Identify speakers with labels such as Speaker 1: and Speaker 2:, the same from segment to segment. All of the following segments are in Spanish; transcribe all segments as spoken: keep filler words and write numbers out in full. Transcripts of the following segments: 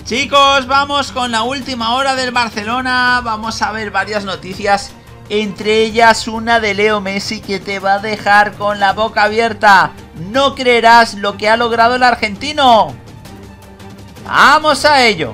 Speaker 1: Chicos, vamos con la última hora del Barcelona. Vamos a ver varias noticias, entre ellas una de Leo Messi que te va a dejar con la boca abierta. No creerás lo que ha logrado el argentino. ¡Vamos a ello!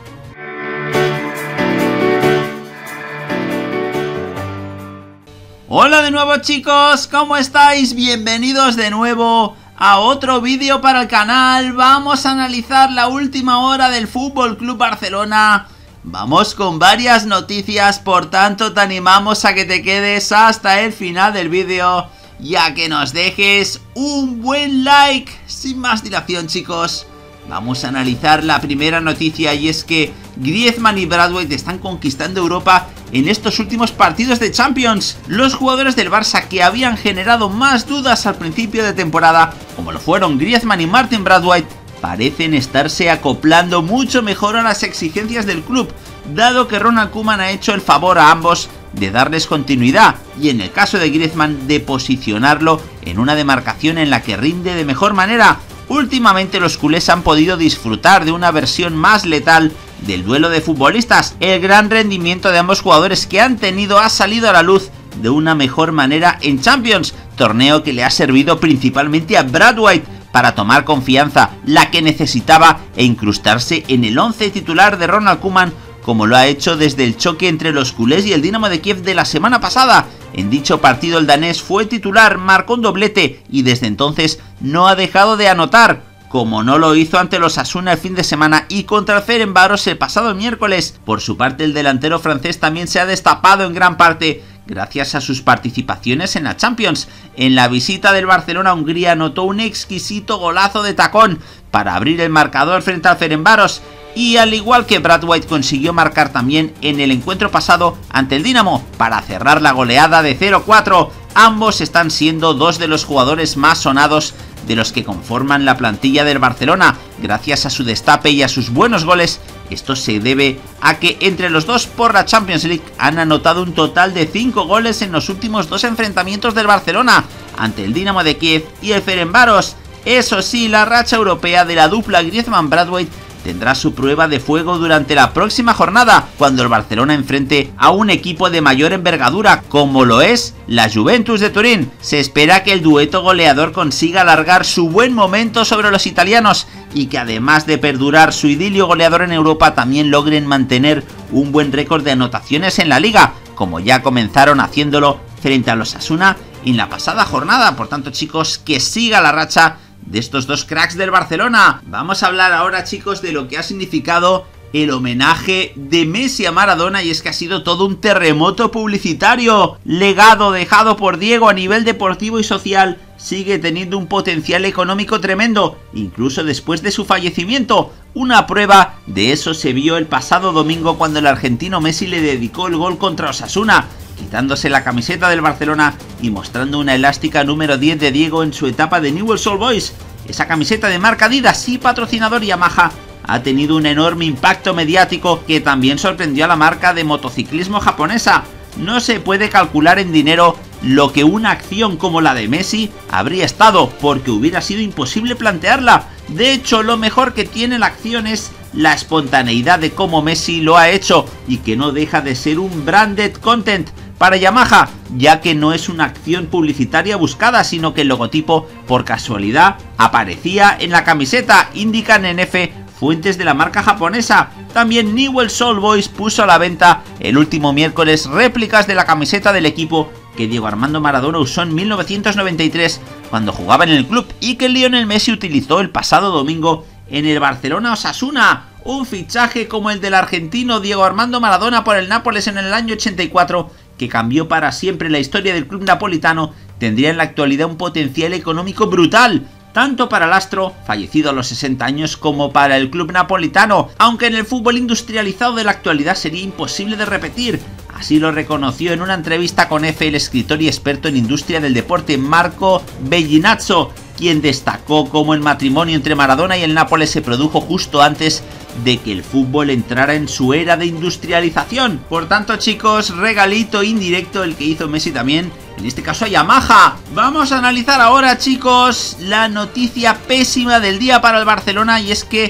Speaker 1: Hola de nuevo, chicos, ¿cómo estáis? Bienvenidos de nuevo a otro vídeo para el canal. Vamos a analizar la última hora del F C Barcelona. Vamos con varias noticias, por tanto te animamos a que te quedes hasta el final del vídeo y a que nos dejes un buen like. Sin más dilación, chicos, vamos a analizar la primera noticia, y es que Griezmann y Braithwaite están conquistando Europa en estos últimos partidos de Champions. Los jugadores del Barça que habían generado más dudas al principio de temporada, como lo fueron Griezmann y Martin Braithwaite, parecen estarse acoplando mucho mejor a las exigencias del club, dado que Ronald Koeman ha hecho el favor a ambos de darles continuidad, y en el caso de Griezmann de posicionarlo en una demarcación en la que rinde de mejor manera. Últimamente los culés han podido disfrutar de una versión más letal del duelo de futbolistas. El gran rendimiento de ambos jugadores que han tenido ha salido a la luz de una mejor manera en Champions, torneo que le ha servido principalmente a Braithwaite para tomar confianza, la que necesitaba, e incrustarse en el once titular de Ronald Koeman, como lo ha hecho desde el choque entre los culés y el Dinamo de Kiev de la semana pasada. En dicho partido el danés fue titular, marcó un doblete y desde entonces no ha dejado de anotar, como no lo hizo ante los Osasuna el fin de semana y contra el Ferencváros el pasado miércoles. Por su parte, el delantero francés también se ha destapado en gran parte gracias a sus participaciones en la Champions. En la visita del Barcelona a Hungría anotó un exquisito golazo de tacón para abrir el marcador frente al Ferencváros, y al igual que Braithwaite consiguió marcar también en el encuentro pasado ante el Dinamo para cerrar la goleada de cero cuatro. Ambos están siendo dos de los jugadores más sonados de los que conforman la plantilla del Barcelona, gracias a su destape y a sus buenos goles. Esto se debe a que entre los dos por la Champions League han anotado un total de cinco goles en los últimos dos enfrentamientos del Barcelona, ante el Dinamo de Kiev y el Ferencváros. Eso sí, la racha europea de la dupla Griezmann-Braithwaite tendrá su prueba de fuego durante la próxima jornada, cuando el Barcelona enfrente a un equipo de mayor envergadura, como lo es la Juventus de Turín. Se espera que el dueto goleador consiga alargar su buen momento sobre los italianos, y que además de perdurar su idilio goleador en Europa, también logren mantener un buen récord de anotaciones en la liga, como ya comenzaron haciéndolo frente a los Osasuna en la pasada jornada. Por tanto, chicos, que siga la racha de estos dos cracks del Barcelona. Vamos a hablar ahora, chicos, de lo que ha significado el homenaje de Messi a Maradona, y es que ha sido todo un terremoto publicitario. Legado dejado por Diego a nivel deportivo y social sigue teniendo un potencial económico tremendo, incluso después de su fallecimiento. Una prueba de eso se vio el pasado domingo cuando el argentino Messi le dedicó el gol contra Osasuna, quitándose la camiseta del Barcelona y mostrando una elástica número diez de Diego en su etapa de Newell's Old Boys. Esa camiseta de marca Adidas y patrocinador Yamaha ha tenido un enorme impacto mediático que también sorprendió a la marca de motociclismo japonesa. No se puede calcular en dinero lo que una acción como la de Messi habría estado, porque hubiera sido imposible plantearla. De hecho, lo mejor que tiene la acción es la espontaneidad de cómo Messi lo ha hecho, y que no deja de ser un branded content para Yamaha, ya que no es una acción publicitaria buscada, sino que el logotipo por casualidad aparecía en la camiseta, indican en F fuentes de la marca japonesa. También Newell's Old Boys puso a la venta el último miércoles réplicas de la camiseta del equipo que Diego Armando Maradona usó en mil novecientos noventa y tres cuando jugaba en el club, y que Lionel Messi utilizó el pasado domingo en el Barcelona Osasuna. Un fichaje como el del argentino Diego Armando Maradona por el Nápoles en el año ochenta y cuatro, que cambió para siempre la historia del club napolitano, tendría en la actualidad un potencial económico brutal, tanto para el astro, fallecido a los sesenta años, como para el club napolitano, aunque en el fútbol industrializado de la actualidad sería imposible de repetir. Así lo reconoció en una entrevista con F el escritor y experto en industria del deporte Marco Bellinazzo, quien destacó cómo el matrimonio entre Maradona y el Nápoles se produjo justo antes de que el fútbol entrara en su era de industrialización. Por tanto, chicos, regalito indirecto el que hizo Messi también, en este caso a Yamaha. Vamos a analizar ahora, chicos, la noticia pésima del día para el Barcelona, y es que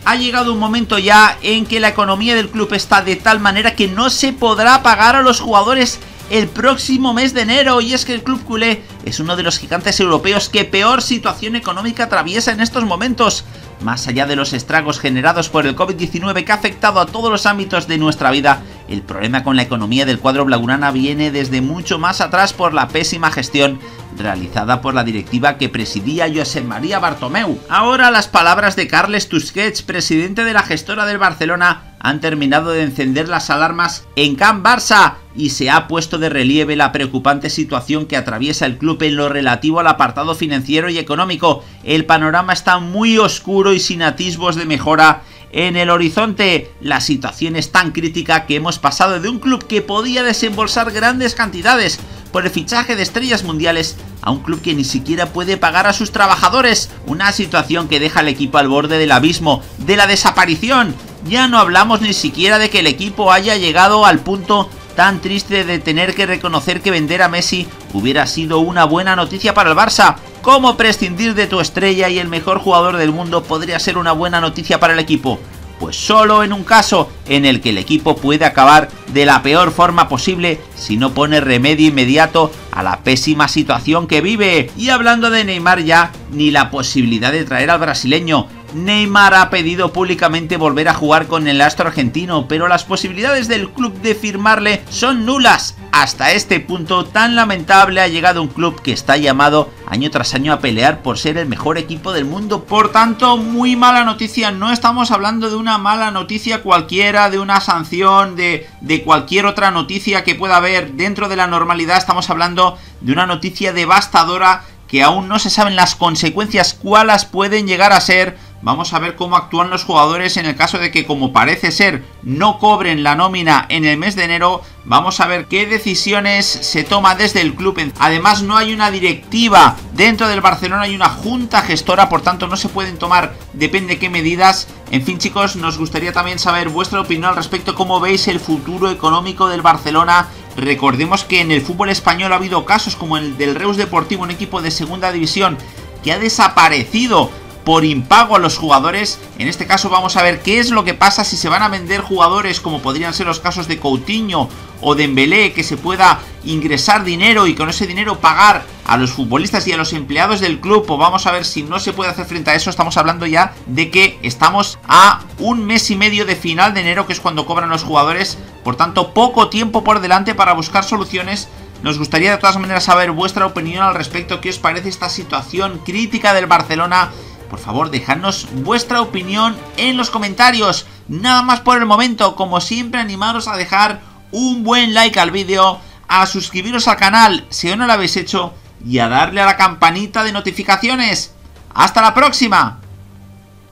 Speaker 1: Ha llegado un momento ya en que la economía del club está de tal manera que no se podrá pagar a los jugadores el próximo mes de enero, y es que el club culé es uno de los gigantes europeos que peor situación económica atraviesa en estos momentos. Más allá de los estragos generados por el COVID diecinueve que ha afectado a todos los ámbitos de nuestra vida, el problema con la economía del cuadro blaugrana viene desde mucho más atrás por la pésima gestión realizada por la directiva que presidía Josep María Bartomeu. Ahora las palabras de Carles Tusquets, presidente de la gestora del Barcelona, han terminado de encender las alarmas en Can Barça y se ha puesto de relieve la preocupante situación que atraviesa el club en lo relativo al apartado financiero y económico. El panorama está muy oscuro y sin atisbos de mejora en el horizonte. La situación es tan crítica que hemos pasado de un club que podía desembolsar grandes cantidades por el fichaje de estrellas mundiales a un club que ni siquiera puede pagar a sus trabajadores. Una situación que deja al equipo al borde del abismo, de la desaparición. Ya no hablamos ni siquiera de que el equipo haya llegado al punto tan triste de tener que reconocer que vender a Messi hubiera sido una buena noticia para el Barça. ¿Cómo prescindir de tu estrella y el mejor jugador del mundo podría ser una buena noticia para el equipo? Pues solo en un caso en el que el equipo puede acabar de la peor forma posible si no pone remedio inmediato a la pésima situación que vive. Y hablando de Neymar ya, ni la posibilidad de traer al brasileño. Neymar ha pedido públicamente volver a jugar con el astro argentino, pero las posibilidades del club de firmarle son nulas. Hasta este punto tan lamentable ha llegado un club que está llamado año tras año a pelear por ser el mejor equipo del mundo. Por tanto, muy mala noticia. No estamos hablando de una mala noticia cualquiera, de una sanción, de, de cualquier otra noticia que pueda haber dentro de la normalidad. Estamos hablando de una noticia devastadora que aún no se saben las consecuencias, cuáles pueden llegar a ser. Vamos a ver cómo actúan los jugadores en el caso de que, como parece ser, no cobren la nómina en el mes de enero. Vamos a ver qué decisiones se toma desde el club. Además, no hay una directiva dentro del Barcelona, hay una junta gestora, por tanto no se pueden tomar depende qué medidas. En fin, chicos, nos gustaría también saber vuestra opinión al respecto. ¿Cómo veis el futuro económico del Barcelona? Recordemos que en el fútbol español ha habido casos como el del Reus Deportivo, un equipo de segunda división que ha desaparecido por impago a los jugadores. En este caso vamos a ver qué es lo que pasa si se van a vender jugadores, como podrían ser los casos de Coutinho o Dembélé, que se pueda ingresar dinero y con ese dinero pagar a los futbolistas y a los empleados del club. O vamos a ver si no se puede hacer frente a eso. Estamos hablando ya de que estamos a un mes y medio de final de enero, que es cuando cobran los jugadores. Por tanto, poco tiempo por delante para buscar soluciones. Nos gustaría de todas maneras saber vuestra opinión al respecto. ¿Qué os parece esta situación crítica del Barcelona? Por favor, dejadnos vuestra opinión en los comentarios. Nada más por el momento. Como siempre, animaros a dejar un buen like al vídeo, a suscribiros al canal si aún no lo habéis hecho y a darle a la campanita de notificaciones. ¡Hasta la próxima!